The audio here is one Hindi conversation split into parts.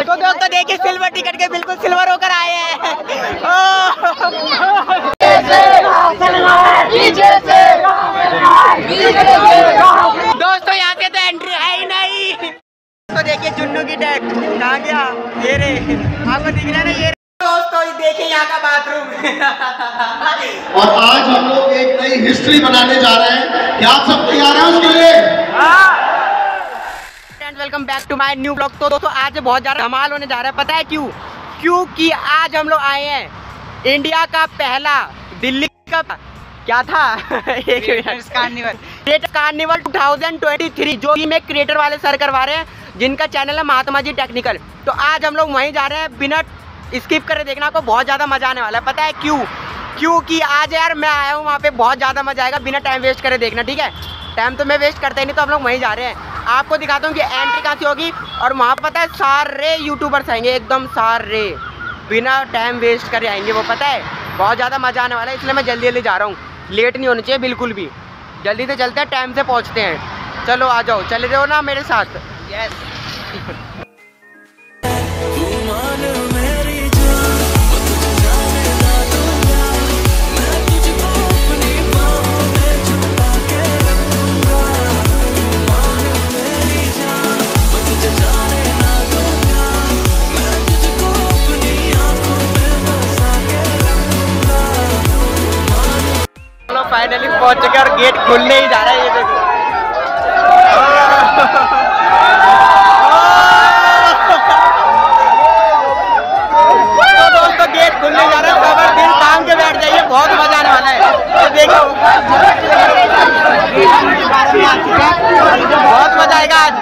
तो दोस्तों देखिए सिल्वर टिकट के बिल्कुल सिल्वर होकर आए हैं। दोस्तों यहाँ से तो एंट्री है ही नहीं। तो देखिए जुन्नू की टैग कहाँ गया, ये रे आपको दिख रहा है ना, ये दोस्तों देखिए यहाँ का बाथरूम। और आज हम लोग एक नई हिस्ट्री बनाने जा रहे हैं, क्या आप सब तैयार हैं उसके लिए? Welcome back to my new blog. तो दोस्तों आज बहुत ज्यादा धमाल होने जा रहा है, पता है क्यों? क्योंकि आज हम लोग आए हैं इंडिया का पहला दिल्ली का क्या था कार्निवल 2023 जो कि में क्रिएटर वाले सर करवा रहे हैं, जिनका चैनल है महात्मा जी टेक्निकल। तो आज हम लोग वहीं जा रहे हैं, बिना स्किप करे देखना, आपको बहुत ज़्यादा मजा आने वाला है। पता है क्यों? क्योंकि आज यार मैं आया हूँ वहाँ पे, बहुत ज़्यादा मजा आएगा, बिना टाइम वेस्ट करे देखना, ठीक है? टाइम तो मैं वेस्ट करता ही नहीं, तो हम लोग वहीं जा रहे हैं। आपको दिखाता हूँ कि एंट्री कहाँ से होगी, और वहाँ पता है सारे यूट्यूबर्स आएंगे, एकदम सारे बिना टाइम वेस्ट करे आएंगे वो, पता है? बहुत ज़्यादा मजा आने वाला है, इसलिए मैं जल्दी जल्दी जा रहा हूँ। लेट नहीं होनी चाहिए बिल्कुल भी, जल्दी से चलते हैं, टाइम से पहुँचते हैं। चलो आ जाओ, चले जाओ ना मेरे साथ। यस फाइनली पहुंच चुके और गेट खुलने ही जा रहा है, ये देखो। तो दोस्तों गेट खुलने जा रहा है, खबर दिल थाम के बैठ जाइए, बहुत मजा आने वाला है। तो देखो बहुत मजा आएगा आज।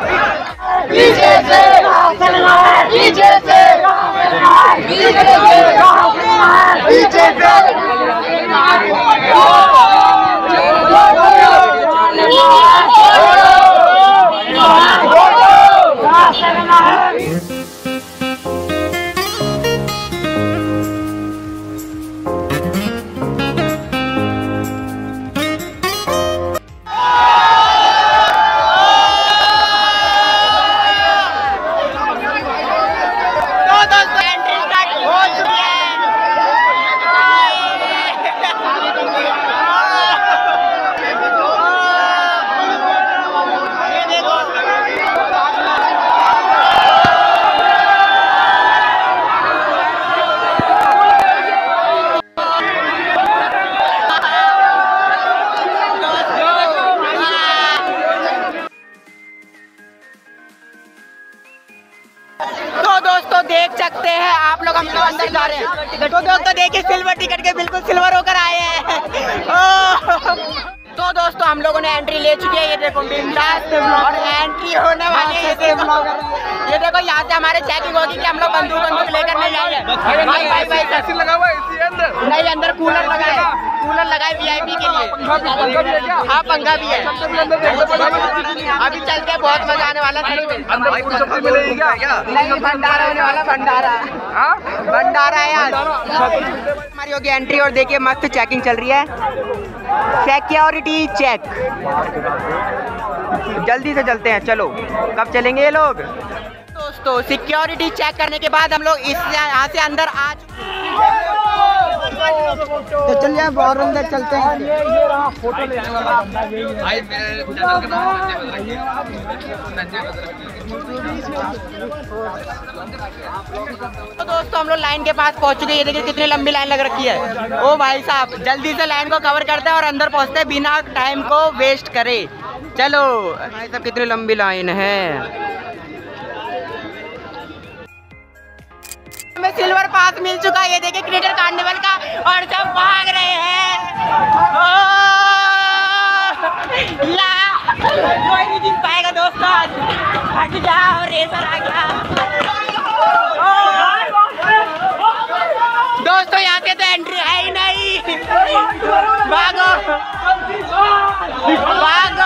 देख सकते हैं आप लोग, हम लोग अंदर जा रहे हैं। तो दोस्तों देखिए सिल्वर टिकट के बिल्कुल सिल्वर होकर आए हैं। तो दोस्तों हम लोगों ने एंट्री ले चुकी है, ये देखो बिंदास, और एंट्री होने वाली है। ये देखो यहाँ से हमारे चेकिंग होगी कि हम लोग बंदूक लेकर नहीं जाएंगे। भाई लगा हुआ है अंदर, नहीं अंदर कूलर लगा है VIP के लिए। हाँ पंखा भी है, अभी चलते हैं, बहुत मजा आने वाला है। नहीं भंडारा होने वाला, भंडारा है आज। हमारी होगी एंट्री, और देखिए मस्त चेकिंग चल रही है, सिक्योरिटी चेक। जल्दी से चलते हैं, चलो। कब चलेंगे ये लोग? दोस्तों सिक्योरिटी चेक करने के बाद हम लोग यहाँ से अंदर आ चुके हैं, तो चलिए और अंदर चलते हैं। ये रहा फोटो लेने वाला बंदा, भाई मेरे चैनल का नाम तो दोस्तों हम लोग लाइन के पास पहुंच चुके हैं। ये देखिए कितनी लंबी लाइन लग रखी है। ओ भाई साहब जल्दी से लाइन को कवर करते हैं और अंदर पहुंचते हैं बिना टाइम को वेस्ट करे। चलो भाई साहब कितनी लंबी लाइन है। हमें सिल्वर पास मिल चुका है, ये देखिए क्रिएटर कार्निवल का, और सब भाग रहे हैं। कोई नहीं जीत पाएगा दोस्तों, हट जाओ, रेसर आ गया। दोस्तों यहाँ से तो एंट्री है ही नहीं, भागो भागो।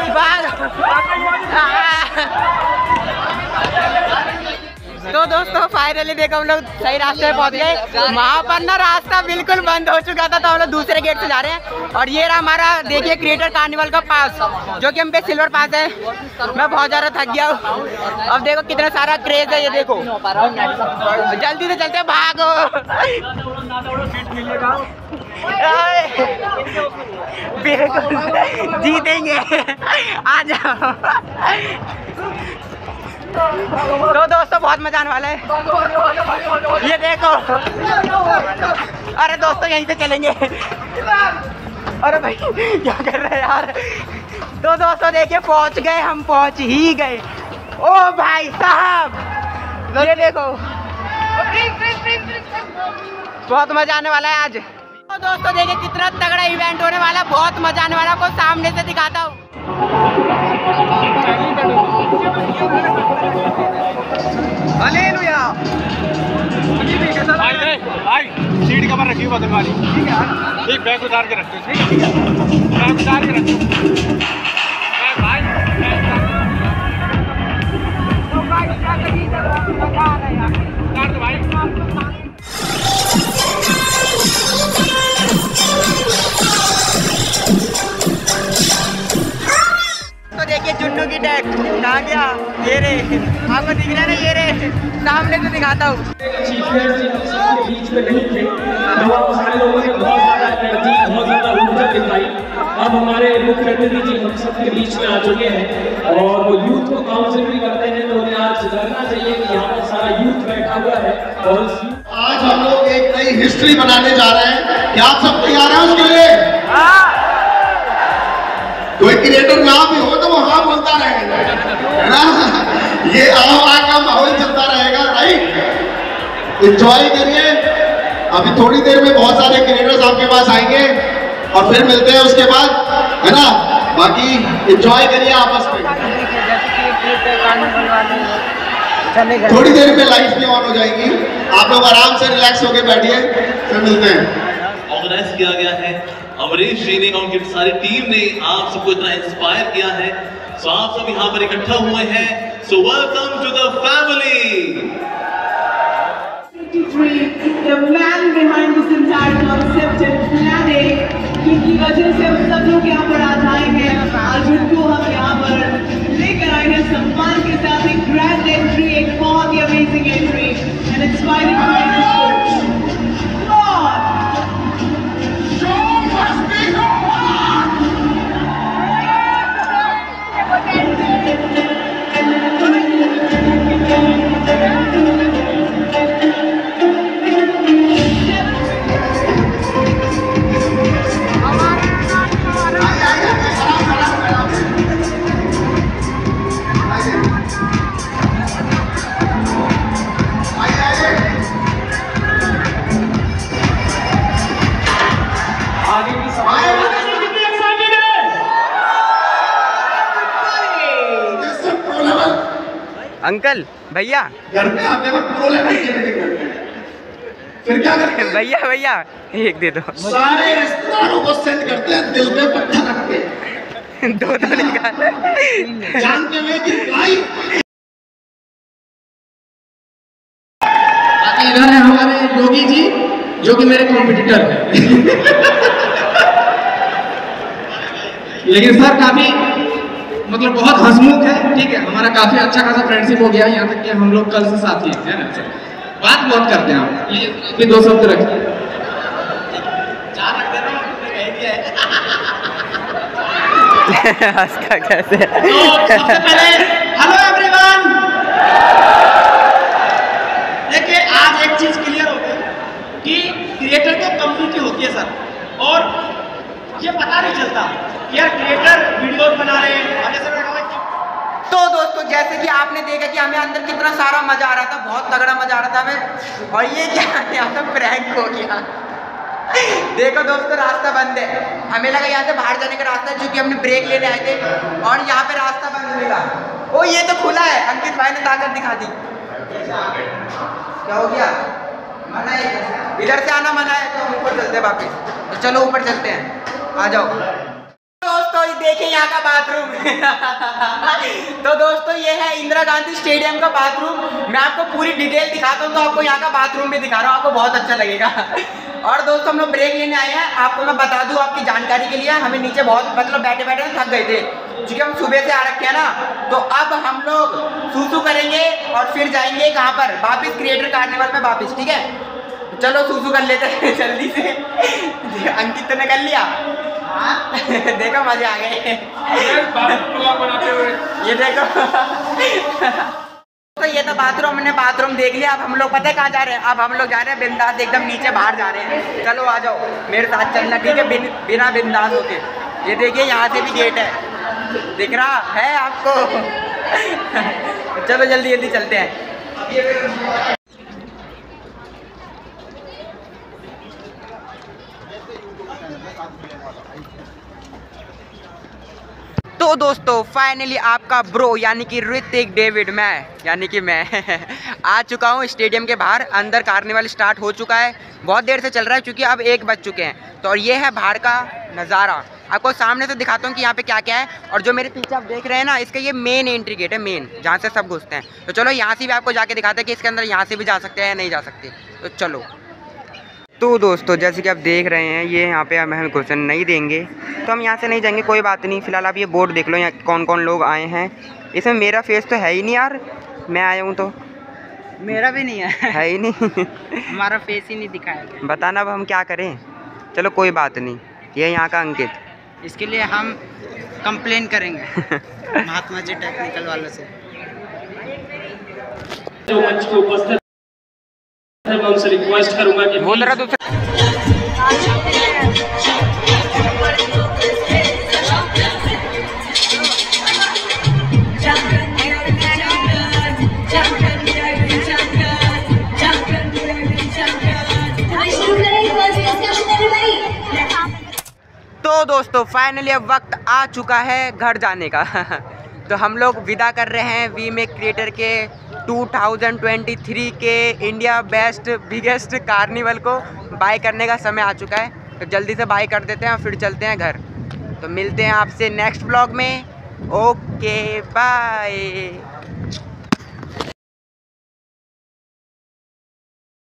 तो दोस्तों फाइनली देखो हम लोग सही रास्ते पे पहुंच गए। वहाँ पर ना रास्ता बिल्कुल बंद हो चुका था, तो हम लोग दूसरे गेट से जा रहे हैं। और ये रहा हमारा देखिए क्रिएटर कार्निवल का पास, जो कि हम पे सिल्वर पास है। मैं बहुत ज़्यादा थक गया हूँ। अब देखो कितना सारा क्रेज है, ये देखो जल्दी से चलते भागो। जीतेंगे, आ जाओ। तो दोस्तों बहुत मजा आने वाला है, ये देखो। अरे दोस्तों यहीं से चलेंगे। अरे भाई क्या कर रहे हैं यार। तो दोस्तों देखिए पहुंच गए, हम पहुंच ही गए। ओ भाई साहब ये देखो, बहुत मजा आने वाला है आज। तो दोस्तों देखिए कितना तगड़ा इवेंट होने वाला है, बहुत मजा आने वाला है। आपको सामने से दिखाता हूँ। हालेलुया। सीट कवर रखी हुई तुम्हारी, ठीक है? ठीक, बैग उतार के रखो, ठीक है? बैग उतार के रखो। तो देखिए जुन्नू की टैग कहाँ गया, ये रे आपको दिख रहा है ना, ये रे सामने से दिखाता हूँ। अब हमारे मुख्य अतिथि जी हम सबके बीच में आ चुके हैं और वो यूथ को काउंसिल भी करते हैं। तो उन्हें आज डरना चाहिए कि यहाँ पर सारा यूथ बैठा हुआ है। और आज हम लोग एक नई हिस्ट्री बनाने जा रहे हैं। क्या आप सब तैयार हैं उसके लिए? कोई क्रिएटर जहाँ भी हो तो वो हाँ बोलता रहेगा, है ना? ये आओ का माहौल चलता रहेगा, राइट? एंजॉय करिए। अभी थोड़ी देर में बहुत सारे क्रिएटर्स आपके पास आएंगे और फिर मिलते हैं उसके बाद, है ना? बाकी एंजॉय करिए आपस में। थोड़ी देर में लाइफ भी ऑन हो जाएगी, आप लोग आराम से रिलैक्स होके बैठिए, फिर मिलते हैं। ऑर्गेनाइज किया गया है अमरीश जी ने, उनकी सारी टीम ने आप सबको इतना इंस्पायर किया है। सो आप सब यहाँ पर इकट्ठा हुए हैं। So welcome to the family. The man behind this entire concept and planning, जिनकी वजह से हम सब लोग यहाँ पर आज आए हैं और जिनको हम यहाँ पर लेकर आए हैं सम्मान के साथ एक ग्रैंड एंट्री, एक बहुत ही amazing entry and inspiring uncle भैया घर पे आते वक्त प्रो लेवल फिर क्या करते हैं? भैया भैया एक दे दो। सारे रिश्तेदारों को सेंड करते हैं दिल पे पत्थर रख के। दो निकाल जानते हुए कि भाई इधर है हमारे योगी जी जो कि मेरे कॉम्पिटिटर हैं। लेकिन सर काफी मतलब बहुत हंसमुख है, ठीक है? हमारा काफी अच्छा खासा फ्रेंडशिप हो गया, यहाँ तक कि हम लोग कल से साथी हैं, है ना सर? बात बहुत करते हैं हम। ये दो शब्द रखिए, चार रख देना हंसता कैसे? तो सबसे पहले हेलो एवरीवन। देखिए आज एक चीज क्लियर हो गई कि क्रिएटर तो कम्युनिटी होती है सर, और ये पता नहीं चलता यार क्रिएटर वीडियोस बना रहे हैं। तो दोस्तों जैसे कि आपने देखा कि हमें अंदर कितना सारा मजा आ रहा था, बहुत तगड़ा मजा आ रहा था हमें। और ये क्या यहाँ तो प्रैंक हो गया। देखो दोस्तों रास्ता बंद है, हमें लगा यहाँ से बाहर जाने का रास्ता है, क्योंकि हमने ब्रेक लेने आए थे और यहाँ पे रास्ता बंद मिला। ओ ये तो खुला है, अंकित भाई ने ताकत दिखा दी। क्या हो गया? मना है, इधर से आना मना है, तो हम ऊपर चलते हैं वापिस। तो चलो ऊपर चलते हैं, आ जाओ। दोस्तों देखें यहाँ का बाथरूम। तो दोस्तों ये है इंदिरा गांधी स्टेडियम का बाथरूम। मैं आपको पूरी डिटेल दिखाता हूँ, तो आपको यहाँ का बाथरूम भी दिखा रहा हूँ, आपको बहुत अच्छा लगेगा। और दोस्तों हम लोग ब्रेक लेने आए हैं, आपको मैं बता दूँ आपकी जानकारी के लिए, हमें नीचे बहुत मतलब बैठे बैठे थक गए थे, क्योंकि हम सुबह से आ रखे हैं ना। तो अब हम लोग सूसू करेंगे और फिर जाएंगे कहाँ पर, वापिस क्रिएटर कार्निवल में वापिस, ठीक है। चलो सूसू कर लेते हैं जल्दी से। अंकित ने कर लिया, देखो मजे आ गए। ये देखो। तो ये तो बाथरूम, हमने बाथरूम देख लिया। अब हम लोग पता है कहाँ जा रहे हैं, अब हम लोग जा रहे हैं बिंदास एकदम नीचे बाहर जा रहे हैं। चलो आ जाओ मेरे साथ चलना, ठीक है, बिना बिंदास होके। ये देखिए यहाँ से भी गेट है, दिख रहा है आपको। चलो जल्दी जल्दी चलते हैं। तो दोस्तों फाइनली आपका ब्रो यानी कि ऋतिक डेविड मैं आ चुका हूँ स्टेडियम के बाहर। अंदर कार्निवल स्टार्ट हो चुका है, बहुत देर से चल रहा है, क्योंकि अब 1 बज चुके हैं। तो और ये है बाहर का नज़ारा, आपको सामने से दिखाता हूँ कि यहाँ पे क्या क्या है। और जो मेरे पीछे आप देख रहे हैं ना, इसका ये मेन एंट्री गेट है, मेन, जहाँ से सब घुसते हैं। तो चलो यहाँ से भी आपको जाके दिखाते हैं कि इसके अंदर यहाँ से भी जा सकते हैं या नहीं जा सकते। तो चलो। तो दोस्तों जैसे कि आप देख रहे हैं, ये यहाँ पे हमें घुसन नहीं देंगे, तो हम यहाँ से नहीं जाएंगे, कोई बात नहीं। फिलहाल आप ये बोर्ड देख लो, यहाँ कौन कौन लोग आए हैं। इसमें मेरा फेस तो है ही नहीं यार, मैं आया हूँ तो। मेरा भी नहीं है ही नहीं। हमारा फेस ही नहीं दिखाया। बताना अब हम क्या करें। चलो कोई बात नहीं, ये यहाँ का अंकित, इसके लिए हम कंप्लेन करेंगे महात्मा जी टेक्निकल वालों से। जो मंच के उपस्थित मैं उनसे रिक्वेस्ट करूंगा कि वो जरा दूसरा तो दोस्तों फाइनली अब वक्त आ चुका है घर जाने का। तो हम लोग विदा कर रहे हैं वी मेक क्रिएटर के 2023 के इंडिया बेस्ट बिगेस्ट कार्निवल को बाय करने का समय आ चुका है। तो जल्दी से बाय कर देते हैं और फिर चलते हैं घर। तो मिलते हैं आपसे नेक्स्ट व्लॉग में। Okay bye.